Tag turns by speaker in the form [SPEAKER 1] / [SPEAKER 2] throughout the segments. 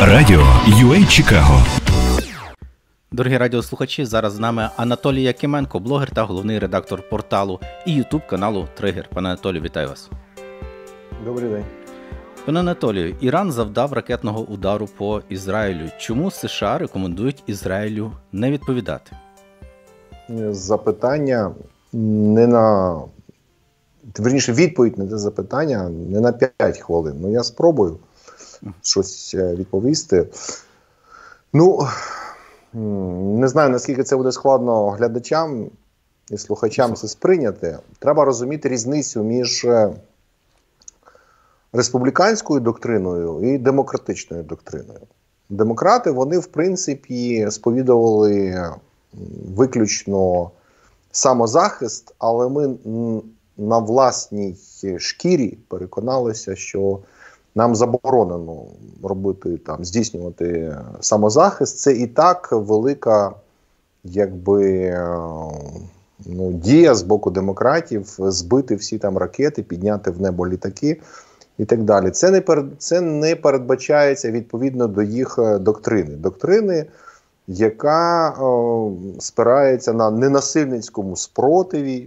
[SPEAKER 1] Радіо UA Чикаго.
[SPEAKER 2] Дорогі радіослухачі, зараз з нами Анатолій Якименко, блогер та головний редактор порталу і ютуб-каналу Тригер. Пане Анатолію, вітаю вас.
[SPEAKER 3] Добрий день.
[SPEAKER 2] Пане Анатолію, Іран завдав ракетного удару по Ізраїлю. Чому США рекомендують Ізраїлю не відповідати?
[SPEAKER 3] Запитання не на... Вірніше, відповідь на це запитання не на 5 хвилин. Ну, я спробую щось відповісти. Не знаю, наскільки це буде складно глядачам і слухачам це сприйняти. Треба розуміти різницю між республіканською доктриною і демократичною доктриною. Демократи, вони, в принципі, сповідували виключно самозахист, але ми на власній шкірі переконалися, що нам заборонено робити, здійснювати самозахист. Це і так велика, дія з боку демократів збити всі ракети, підняти в небо літаки і так далі. Це не передбачається відповідно до їх доктрини. Доктрини, яка спирається на ненасильницькому спротиві,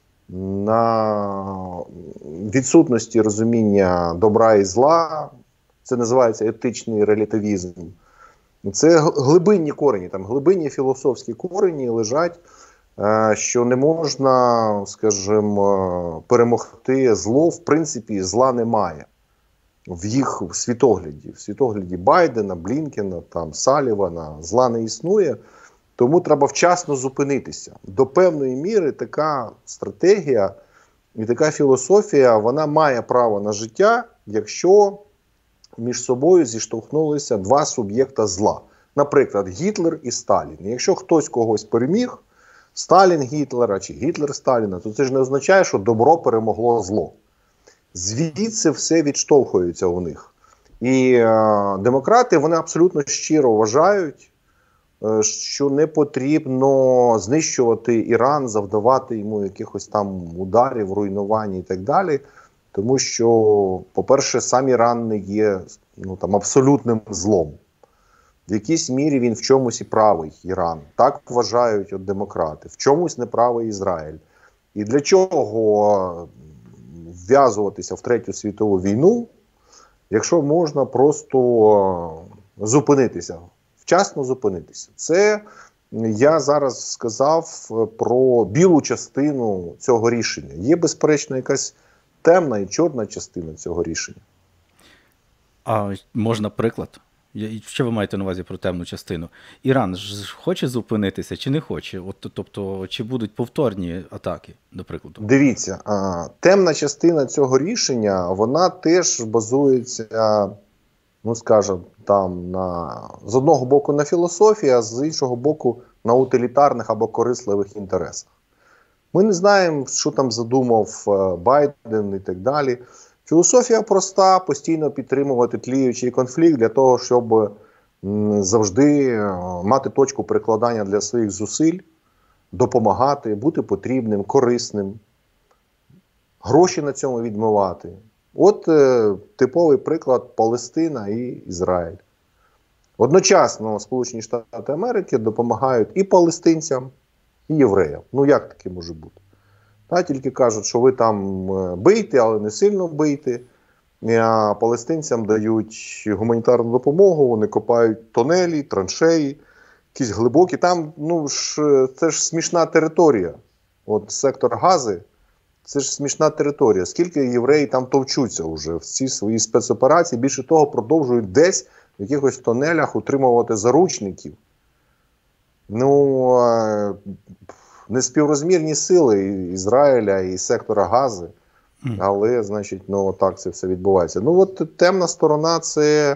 [SPEAKER 3] на відсутності розуміння добра і зла. Це називається етичний релятивізм. Це глибинні корені, глибинні філософські корені лежать, що не можна, перемогти зло. В принципі, зла немає в їх світогляді. В світогляді Байдена, Блінкена, Салівана зла не існує. Тому треба вчасно зупинитися. До певної міри така стратегія і така філософія, вона має право на життя, якщо між собою зіштовхнулися два суб'єкта зла. Наприклад, Гітлер і Сталін. Якщо хтось когось переміг, Сталін Гітлера чи Гітлер Сталіна, то це ж не означає, що добро перемогло зло. Звідси все відштовхується у них. І демократи, вони абсолютно щиро вважають, що не потрібно знищувати Іран, завдавати йому якихось ударів, руйнувань і так далі. Тому що, по-перше, сам Іран не є абсолютним злом. В якійсь мірі він в чомусь і правий, Іран. Так вважають демократи. В чомусь неправий Ізраїль. І для чого вв'язуватися в Третю світову війну, якщо можна просто зупинитися? Вчасно зупинитися. Це я зараз сказав про білу частину цього рішення. Є, безперечно, якась темна і чорна частина цього рішення.
[SPEAKER 2] А можна приклад? Що ви маєте на увазі про темну частину? Іран ж хоче зупинитися чи не хоче? Тобто, чи будуть повторні атаки, до прикладу?
[SPEAKER 3] Дивіться, темна частина цього рішення, вона теж базується, з одного боку на філософії, а з іншого боку на утилітарних або корисливих інтересах. Ми не знаємо, що там задумав Байден і так далі. Філософія проста: постійно підтримувати тліючий конфлікт для того, щоб завжди мати точку прикладання для своїх зусиль, допомагати, бути потрібним, корисним, гроші на цьому відмивати. От типовий приклад: Палестина і Ізраїль. Одночасно Сполучені Штати Америки допомагають і палестинцям, і євреям. Як таке може бути? Тільки кажуть, що ви бийте, але не сильно бийте. А палестинцям дають гуманітарну допомогу, вони копають тунелі, траншеї, якісь глибокі. Це ж смішна територія. От сектор Гази. Це ж смішна територія. Скільки євреї там товчуться вже в ці свої спецоперації. Більше того, продовжують десь в якихось тунелях утримувати заручників. Неспіврозмірні сили Ізраїля і сектора Гази. Але, так це все відбувається. Темна сторона – це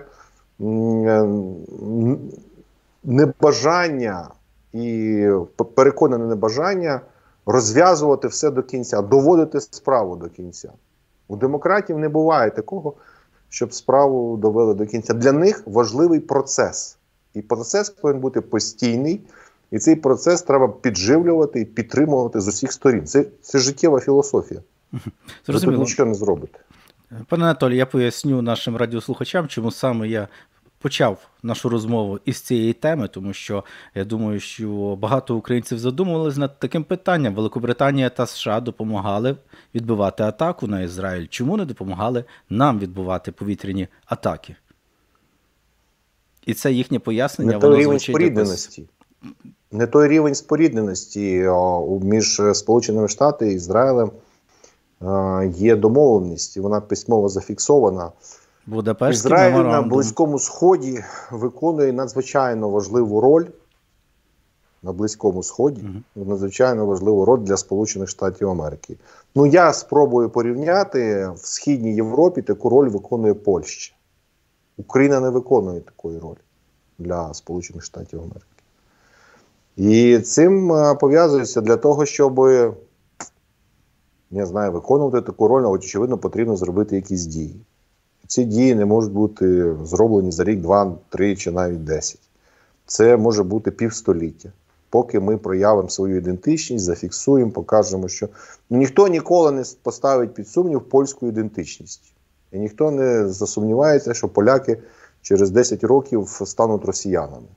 [SPEAKER 3] небажання і переконане небажання розв'язувати все до кінця, доводити справу до кінця. У демократів не буває такого, щоб справу довели до кінця. Для них важливий процес. І процес повинен бути постійний. І цей процес треба підживлювати і підтримувати з усіх сторін. Це життєва філософія. Ви тут нічого не зробите.
[SPEAKER 2] Пане Анатолій, я поясню нашим радіослухачам, чому саме я почав нашу розмову із цієї теми, тому що я думаю, що багато українців задумувалися над таким питанням. Великобританія та США допомагали відбивати атаку на Ізраїль. Чому не допомагали нам відбивати повітряні атаки? І це їхнє пояснення.
[SPEAKER 3] Не той рівень спорідненості. Не той рівень спорідненості між Сполученими Штатами і Ізраїлем є домовленість, і вона письмово зафіксована. Ізраїль на Близькому Сході виконує надзвичайно важливу роль на Близькому Сході, надзвичайно важливу роль для Сполучених Штатів Америки. Ну, я спробую порівняти, в Східній Європі таку роль виконує Польща. Україна не виконує такої ролі для Сполучених Штатів Америки. І цим пов'язується для того, щоб, не знаю, виконувати таку роль, але, очевидно, потрібно зробити якісь дії. Ці дії не можуть бути зроблені за рік, 2, 3 чи навіть 10. Це може бути півстоліття. Поки ми проявимо свою ідентичність, зафіксуємо, покажемо, що ніхто ніколи не поставить під сумнів польську ідентичність. І ніхто не засумнівається, що поляки через 10 років стануть росіянами.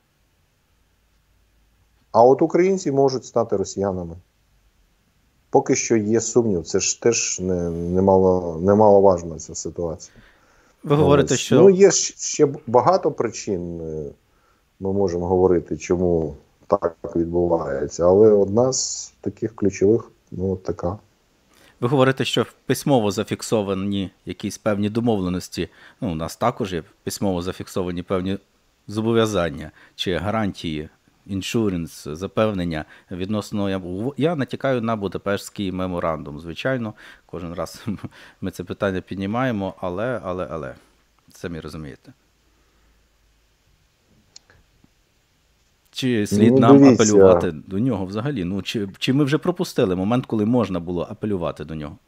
[SPEAKER 3] А от українці можуть стати росіянами. Поки що є сумнів, це ж теж немаловажна ця ситуація.
[SPEAKER 2] Ви говорите, що...
[SPEAKER 3] Ну, є ще багато причин, ми можемо говорити, чому так відбувається, але одна з таких ключових, ну, така.
[SPEAKER 2] Ви говорите, що письмово зафіксовані якісь певні домовленості, ну, у нас також є письмово зафіксовані певні зобов'язання чи гарантії, іншуренс, запевнення відносно... Я натякаю на Будапештський меморандум, звичайно, кожен раз ми це питання піднімаємо, але, самі розумієте. Чи слід нам апелювати до нього взагалі? Ну, чи ми вже пропустили момент, коли можна було апелювати до нього?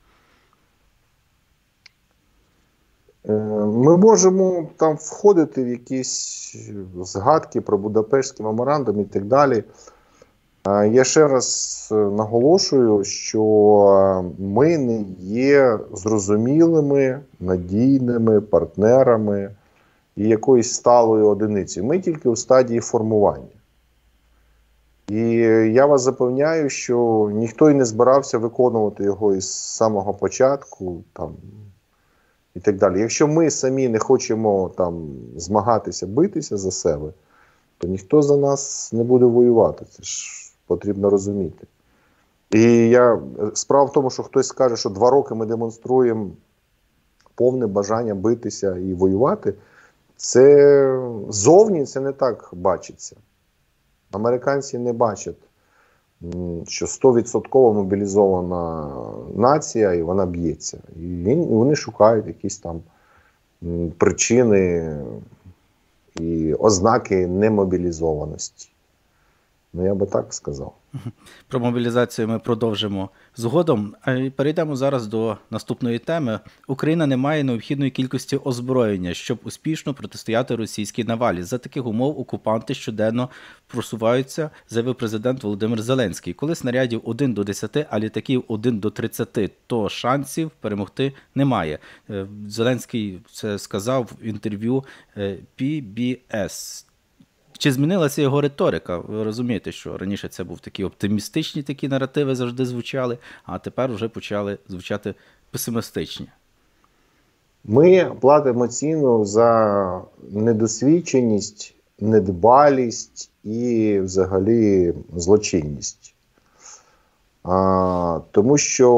[SPEAKER 3] Ми можемо там входити в якісь згадки про Будапештський меморандум і так далі. Я ще раз наголошую, що ми не є зрозумілими, надійними партнерами і якоюсь сталою одиницею. Ми тільки у стадії формування. І я вас запевняю, що ніхто і не збирався виконувати його із самого початку там, і так далі. Якщо ми самі не хочемо там змагатися, битися за себе, то ніхто за нас не буде воювати. Це ж потрібно розуміти. І справа в тому, що хтось скаже, що 2 роки ми демонструємо повне бажання битися і воювати, це зовні це не так бачиться. Американці не бачать, що 100% мобілізована нація і вона б'ється. І вони шукають якісь там причини і ознаки немобілізованості. Ну, я би так сказав.
[SPEAKER 2] Про мобілізацію ми продовжимо згодом. А перейдемо зараз до наступної теми. Україна не має необхідної кількості озброєння, щоб успішно протистояти російській навалі. За таких умов окупанти щоденно просуваються, заявив президент Володимир Зеленський. Коли снарядів 1 до 10, а літаків 1 до 30, то шансів перемогти немає. Зеленський це сказав в інтерв'ю PBS. Чи змінилася його риторика? Ви розумієте, що раніше це був такі оптимістичні такі наративи завжди звучали, а тепер вже почали звучати песимістичні.
[SPEAKER 3] Ми платимо ціну за недосвідченість, недбалість і взагалі злочинність. Тому що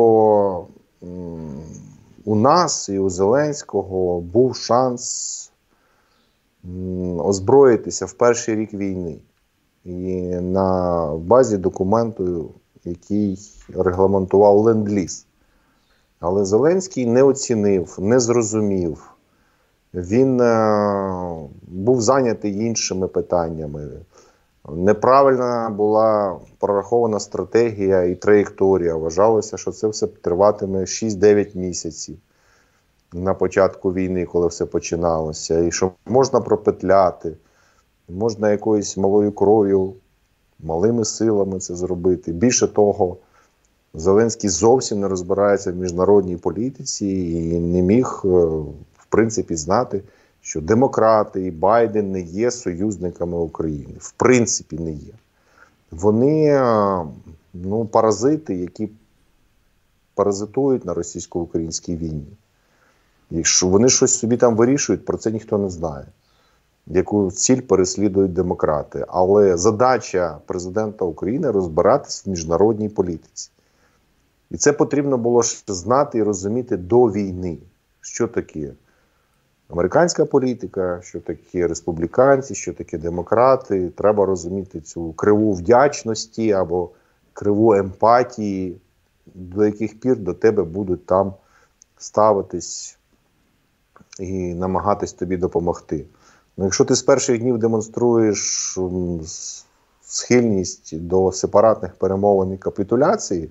[SPEAKER 3] у нас і у Зеленського був шанс озброїтися в перший рік війни. І на базі документу, який регламентував ленд-ліз. Але Зеленський не оцінив, не зрозумів. Він був зайнятий іншими питаннями. Неправильна була прорахована стратегія і траєкторія. Вважалося, що це все триватиме 6-9 місяців. На початку війни, коли все починалося, і що можна пропетляти, можна якоюсь малою кров'ю, малими силами це зробити. Більше того, Зеленський зовсім не розбирається в міжнародній політиці і не міг, в принципі, знати, що демократи і Байден не є союзниками України. В принципі, не є. Вони паразити, які паразитують на російсько-українській війні. Якщо вони щось собі там вирішують, про це ніхто не знає. Яку ціль переслідують демократи. Але задача президента України – розбиратись в міжнародній політиці. І це потрібно було знати і розуміти до війни. Що таке американська політика, що таке республіканці, що таке демократи. Треба розуміти цю криву вдячності або криву емпатії, до яких пір до тебе будуть там ставитись і намагатись тобі допомогти. Якщо ти з перших днів демонструєш схильність до сепаратних перемовин і капітуляції,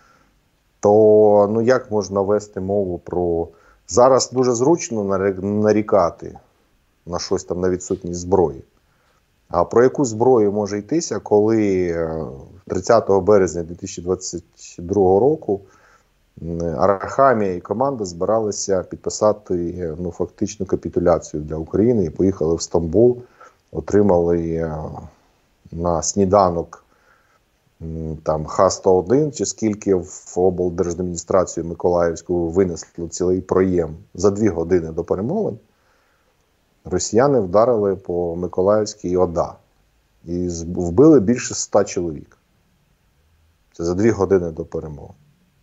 [SPEAKER 3] то як можна вести мову про... Зараз дуже зручно нарікати на щось там, на відсутність зброї. А про яку зброю може йтися, коли 30 березня 2022 року Арахамія і команда збиралися підписати фактичну капітуляцію для України і поїхали в Стамбул, отримали на сніданок там Х-101, чи скільки в облдержадміністрацію Миколаївську винесли цілий проєм за 2 години до перемовин. Росіяни вдарили по Миколаївській ОДА і вбили більше 100 чоловік. Це за 2 години до перемовин.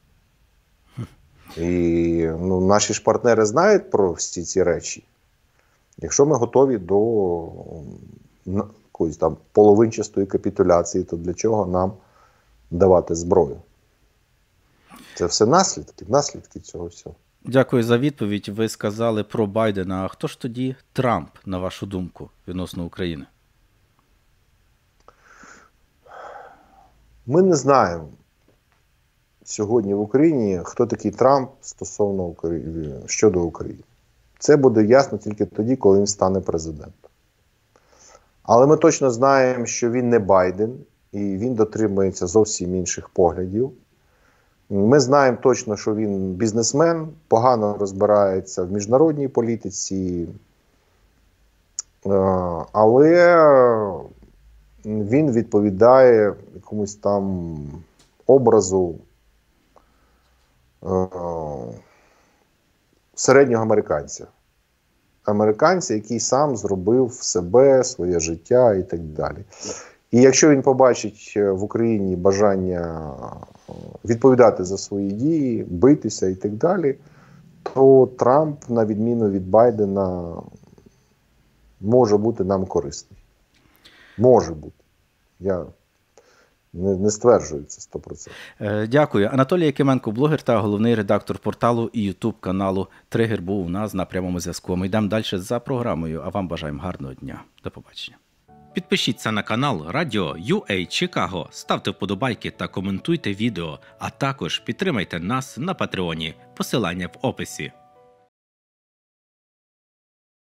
[SPEAKER 3] І наші ж партнери знають про всі ці речі. Якщо ми готові до якоїсь там половинчастої капітуляції, то для чого нам давати зброю? Це все наслідки цього всього.
[SPEAKER 2] Дякую за відповідь. Ви сказали про Байдена. А хто ж тоді Трамп, на вашу думку, відносно України?
[SPEAKER 3] Ми не знаємо сьогодні в Україні, хто такий Трамп стосовно України, щодо України. Це буде ясно тільки тоді, коли він стане президентом. Але ми точно знаємо, що він не Байден, і він дотримується зовсім інших поглядів. Ми знаємо точно, що він бізнесмен, погано розбирається в міжнародній політиці, але він відповідає якомусь там образу середнього американця. Американця, який сам зробив себе, своє життя і так далі. І якщо він побачить в Україні бажання відповідати за свої дії, битися і так далі, то Трамп, на відміну від Байдена, може бути нам корисний. Може бути. Я не стверджую це 100%.
[SPEAKER 2] Дякую. Анатолій Якименко, блогер та головний редактор порталу і ютуб-каналу «Тригер» був у нас на прямому зв'язку. Ми йдемо далі за програмою, а вам бажаємо гарного дня. До побачення. Підпишіться на канал Радіо UA Чикаго, ставте вподобайки та коментуйте відео, а також підтримайте нас на Патреоні. Посилання в описі.